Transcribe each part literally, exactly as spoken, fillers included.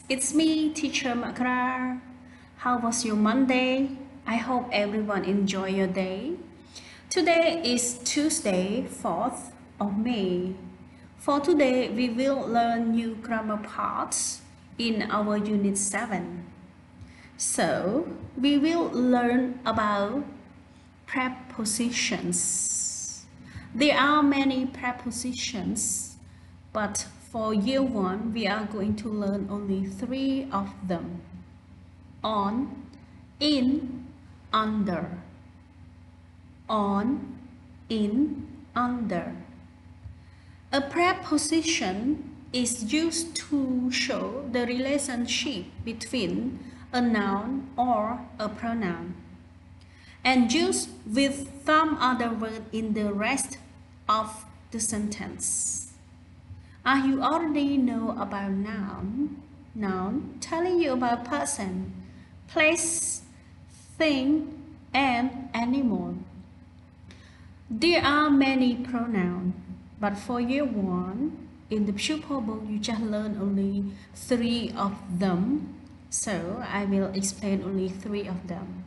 it's me, Teacher Makra. How was your Monday? I hope everyone enjoy your day. Today is Tuesday, fourth of May. For today, we will learn new grammar parts in our Unit seven. So, we will learn about prepositions. There are many prepositions, but for year one, we are going to learn only three of them. On, in, under. On, in, under. A preposition is used to show the relationship between a noun or a pronoun, and used with some other word in the rest of the sentence. Ah, you already know about noun. Noun telling you about person, place, thing, and animal. There are many pronouns, but for year one, in the pupil book, you just learn only three of them. So I will explain only three of them.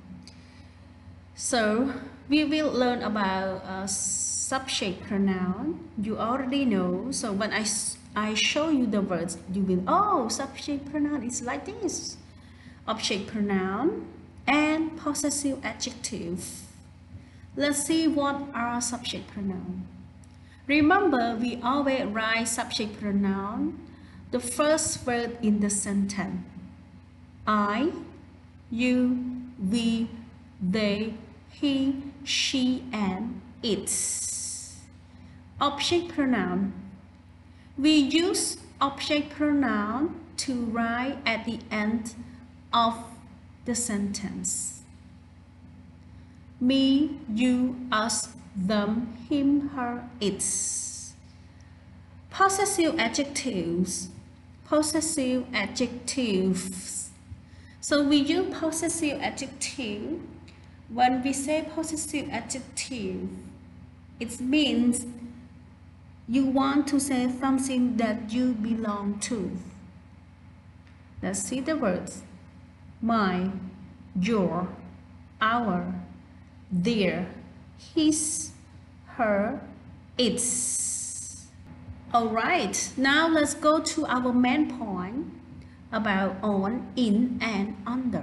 So we will learn about a subject pronoun. You already know. So when I, I show you the words, you will, oh, subject pronoun is like this. Object pronoun and possessive adjective. Let's see what are subject pronoun. Remember, we always write subject pronoun, the first word in the sentence. I, you, we, they, he, she, and it. Object pronoun. We use object pronoun to write at the end of the sentence. Me, you, us, them, him, her, it. Possessive adjectives. Possessive adjectives. So we use possessive adjective. When we say possessive adjective, it means you want to say something that you belong to. Let's see the words. My, your, our, their, his, her, its. Alright, now let's go to our main point about on, in, and under.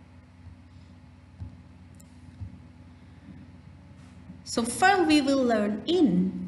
So first we will learn in.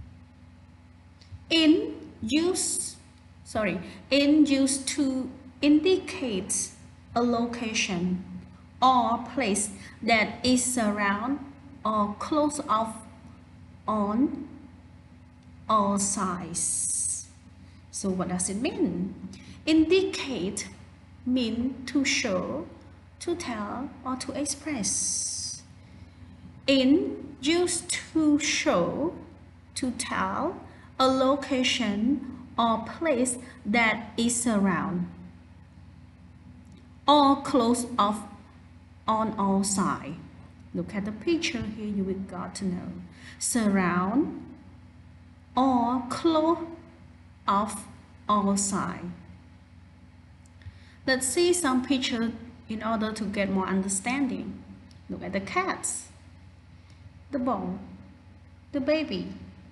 In used, sorry, in used to indicate a location or place that is around or close off on or size. So what does it mean? Indicate mean to show, to tell, or to express. In used to show, to tell a location or place that is around or close off on all sides. Look at the picture here, you will got to know. Surround or close off all sides. Let's see some pictures in order to get more understanding. Look at the cats, the ball, the baby.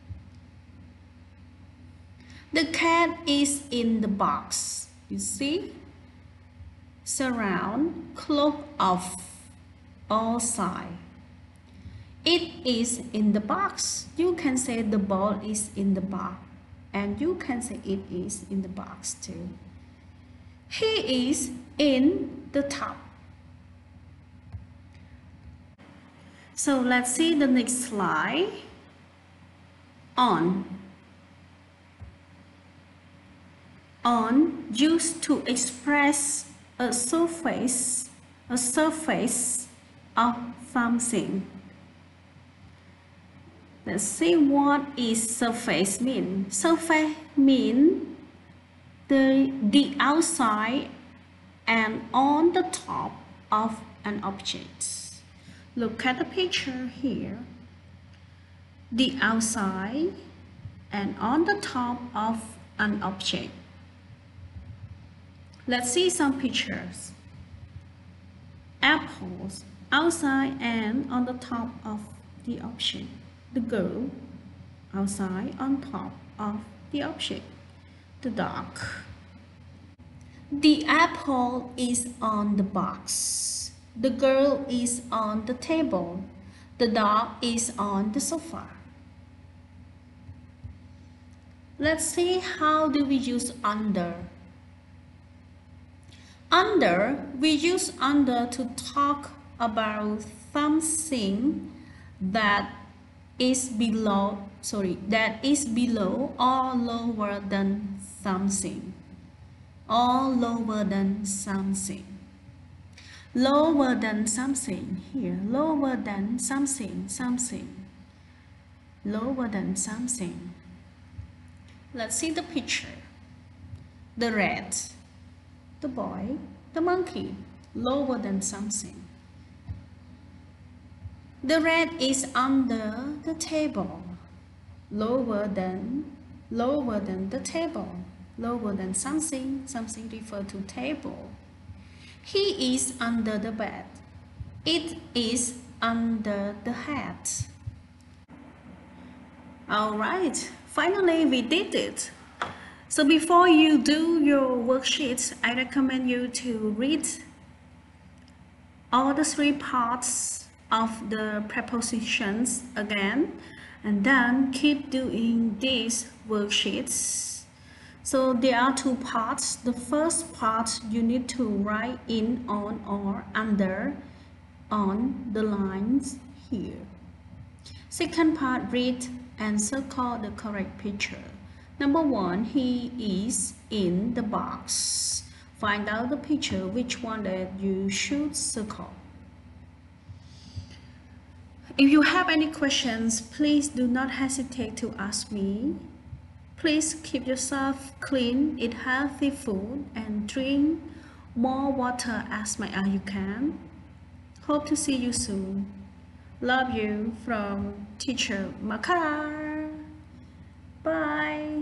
The cat is in the box. You see? Surround, close off all sides. It is in the box. You can say the ball is in the box. And you can say it is in the box too. He is in the top. So let's see the next slide. On. On used to express a surface, a surface of something. Let's see what is surface mean. Surface mean the, the outside and on the top of an object. Look at the picture here. The outside and on the top of an object. Let's see some pictures. Apples outside and on the top of the object. The girl outside on top of the object. The dog. The apple is on the box. The girl is on the table. The dog is on the sofa. Let's see how do we use under. Under, we use under to talk about something that is below, sorry, that is below or lower than something, or lower than something. Lower than something, here, lower than something, something, lower than something. Let's see the picture. The rat, the boy, the monkey, lower than something. The rat is under the table, lower than, lower than the table, lower than something, something refer to table. He is under the bed. It is under the hat. Alright, finally we did it. So before you do your worksheets, I recommend you to read all the three parts of the prepositions again, and then keep doing these worksheets. So there are two parts. The first part you need to write in, on, or under on the lines here. Second part, read and circle the correct picture. Number one, he is in the box. Find out the picture, which one that you should circle. If you have any questions, please do not hesitate to ask me. Please keep yourself clean, eat healthy food, and drink more water as much as you can. Hope to see you soon. Love you from Teacher Makara. Bye.